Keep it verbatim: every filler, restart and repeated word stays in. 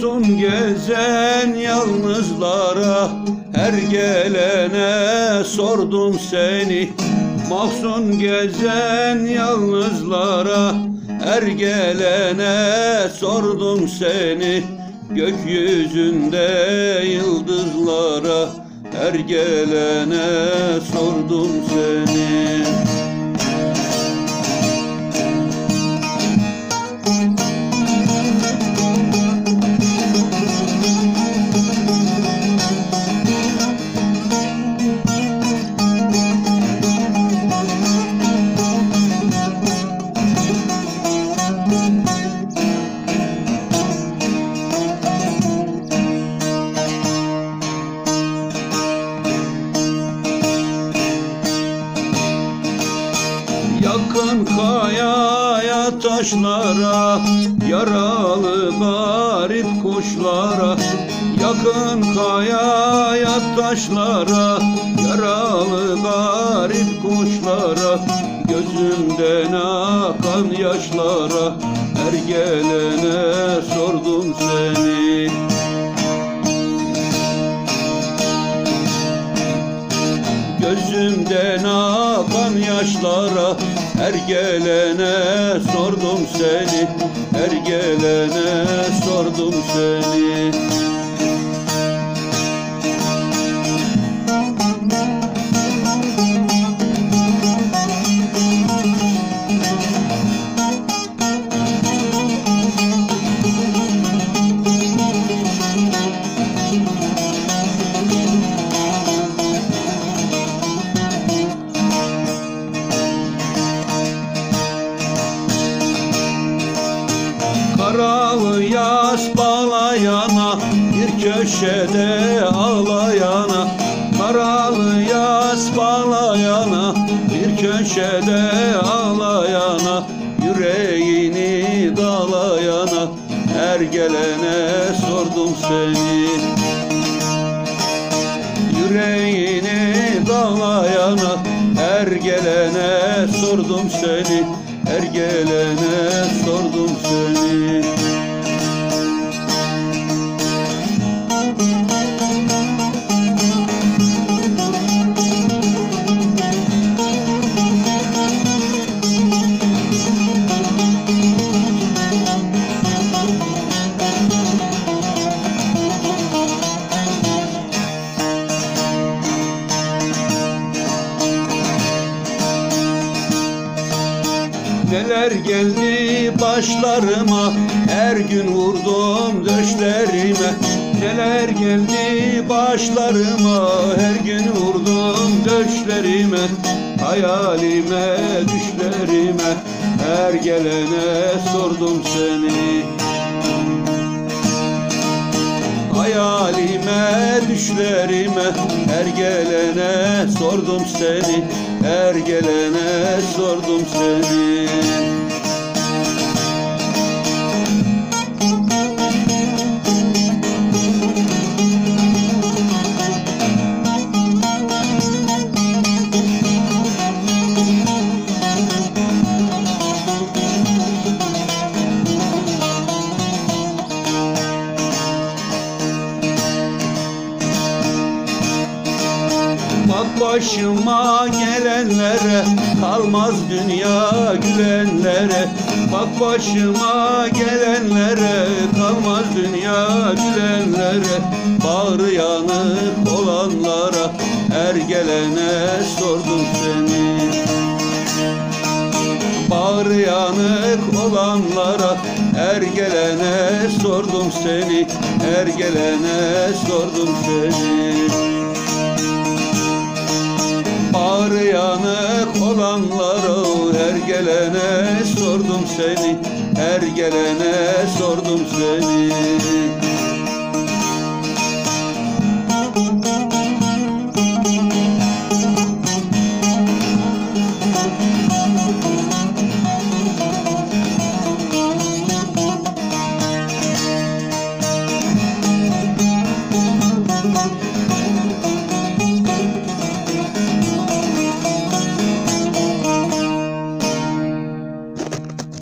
Mahzun gezen yalnızlara, her gelene sordum seni. Mahzun gezen yalnızlara, her gelene sordum seni. Gökyüzünde yıldızlara, her gelene sordum seni. Yakın kayaya taşlara, yaralı garip kuşlara. Yakın kayaya taşlara, yaralı garip kuşlara. Gözümden akan yaşlara, her gelene sordum seni. Gözümden akan yaşlara, her gelene sordum seni. Her gelene sordum seni. Karalı yas bağlayana, bir köşede ağlayana. Karalı yas bağlayana, bir köşede ağlayana. Yüreğini dalayana, her gelene sordum seni. Yüreğini dalayana, her gelene sordum seni. Her gelene sordum seni. Neler geldi başlarıma, her gün vurdum döşlerime. Neler geldi başlarıma, her gün vurdum döşlerime. Hayalime, düşlerime, her gelene sordum seni. Hayalime, düşlerime, her gelene sordum seni. Her gelene sordum seni. Bak başıma gelenlere, kalmaz dünya gülenlere. Bak başıma gelenlere, kalmaz dünya gülenlere. Bağrı yanık olanlara, her gelene sordum seni. Bağrı yanık olanlara, her gelene sordum seni. Her gelene sordum seni. Bağrı yanık olanlara, her gelene sordum seni. Her gelene sordum seni.